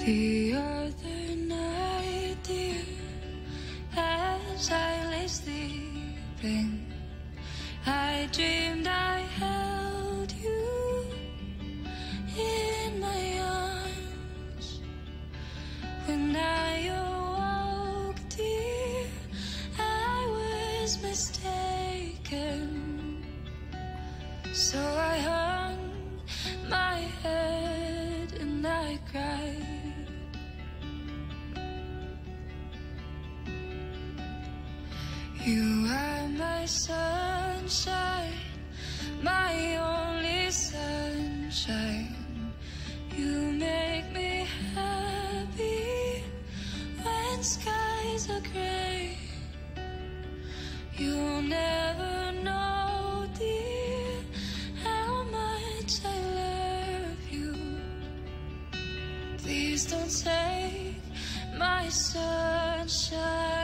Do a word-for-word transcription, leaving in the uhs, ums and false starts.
The other night, dear, as I lay sleeping, I dreamed I held you in my arms. When I awoke, dear, I was mistaken. So I hung my head and I cried. You are my sunshine, my only sunshine. You make me happy when skies are gray. You'll never know, dear, how much I love you. Please don't take my sunshine.